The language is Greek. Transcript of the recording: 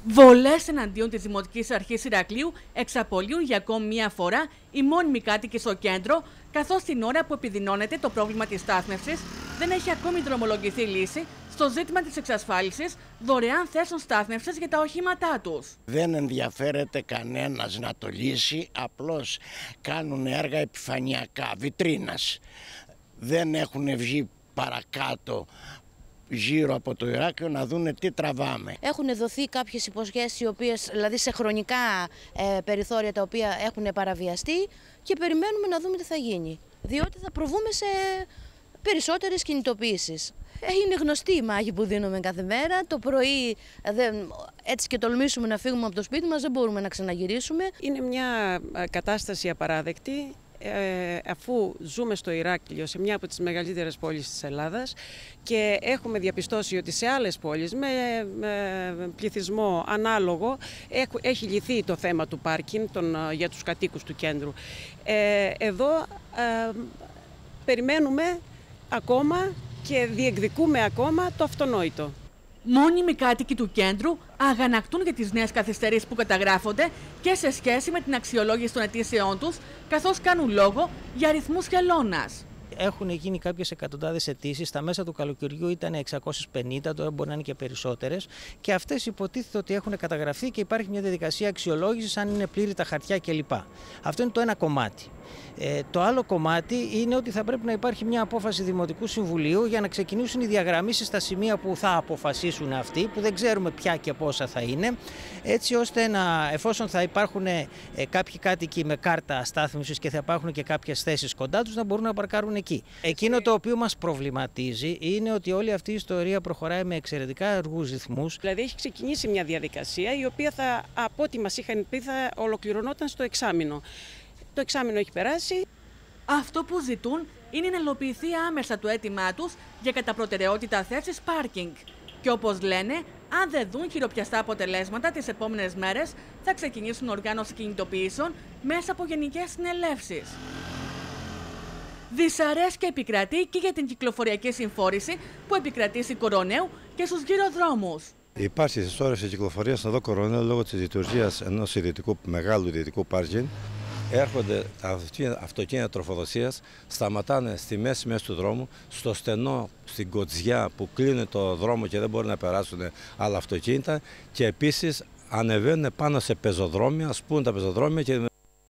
Βολές εναντίον της Δημοτικής Αρχής Ηρακλείου εξαπολύουν για ακόμη μία φορά οι μόνιμοι κάτοικοι στο κέντρο, καθώς την ώρα που επιδεινώνεται το πρόβλημα της στάθμευσης δεν έχει ακόμη δρομολογηθεί λύση στο ζήτημα της εξασφάλισης δωρεάν θέσεων στάθμευσης για τα οχήματά τους. Δεν ενδιαφέρεται κανένας να το λύσει, απλώς κάνουν έργα επιφανειακά, βιτρίνας. Δεν έχουν βγει παρακάτω γύρω από το Ηράκλειο να δούνε τι τραβάμε. Έχουν δοθεί κάποιες υποσχέσεις, οι οποίες, δηλαδή σε χρονικά περιθώρια τα οποία έχουν παραβιαστεί, και περιμένουμε να δούμε τι θα γίνει. Διότι θα προβούμε σε περισσότερες κινητοποιήσεις. Είναι γνωστή η μάχη που δίνουμε κάθε μέρα. Το πρωί, έτσι και τολμήσουμε να φύγουμε από το σπίτι μας, δεν μπορούμε να ξαναγυρίσουμε. Είναι μια κατάσταση απαράδεκτη. Αφού ζούμε στο Ηράκλειο, σε μια από τις μεγαλύτερες πόλεις της Ελλάδας, και έχουμε διαπιστώσει ότι σε άλλες πόλεις με πληθυσμό ανάλογο έχει λυθεί το θέμα του πάρκινγκ για τους κατοίκους του κέντρου. Εδώ περιμένουμε ακόμα και διεκδικούμε ακόμα το αυτονόητο. Μόνιμοι κάτοικοι του κέντρου αγανακτούν για τις νέες καθυστερήσεις που καταγράφονται και σε σχέση με την αξιολόγηση των αιτήσεών τους, καθώς κάνουν λόγο για αριθμούς χελώνας. Έχουν γίνει κάποιες εκατοντάδες αιτήσεις. Στα μέσα του καλοκαιριού ήταν 650, τώρα μπορεί να είναι και περισσότερες. Και αυτές υποτίθεται ότι έχουν καταγραφεί και υπάρχει μια διαδικασία αξιολόγησης αν είναι πλήρη τα χαρτιά κλπ. Αυτό είναι το ένα κομμάτι. Το άλλο κομμάτι είναι ότι θα πρέπει να υπάρχει μια απόφαση Δημοτικού Συμβουλίου για να ξεκινήσουν οι διαγραμμίσεις στα σημεία που θα αποφασίσουν αυτοί, που δεν ξέρουμε ποια και πόσα θα είναι, έτσι ώστε εφόσον θα υπάρχουν κάποιοι κάτοικοι με κάρτα στάθμευσης και θα υπάρχουν και κάποιες θέσεις κοντά τους, να μπορούν να παρκάρουν εκεί. Εκείνο το οποίο μας προβληματίζει είναι ότι όλη αυτή η ιστορία προχωράει με εξαιρετικά αργούς ρυθμούς. Δηλαδή έχει ξεκινήσει μια διαδικασία η οποία από ό,τι μας είχαν πει θα ολοκληρωνόταν στο εξάμηνο. Το εξάμηνο έχει περάσει. Αυτό που ζητούν είναι να υλοποιηθεί άμεσα το αίτημά τους για κατά προτεραιότητα θέσεις πάρκινγκ. Και όπως λένε, αν δεν δουν χειροπιαστά αποτελέσματα τις επόμενες μέρες, θα ξεκινήσουν οργάνωση κινητοποιήσεων μέσα από γενικές συνελεύσεις. Δυσαρέσκεια επικρατεί και για την κυκλοφοριακή συμφόρηση που επικρατεί στην Κοροναίου και στους γυροδρόμους. Υπάρχει συσσόρευση κυκλοφορίας εδώ Κοροναίου λόγω της λειτουργίας ενός μεγάλου ιδιωτικού πάρκινγκ. Έρχονται αυτοκίνητα τροφοδοσίας, σταματάνε στη μέση του δρόμου, στο στενό, στην κοτζιά που κλείνει το δρόμο και δεν μπορεί να περάσουν άλλα αυτοκίνητα, και επίσης ανεβαίνουν πάνω σε πεζοδρόμια, σπούν τα πεζοδρόμια και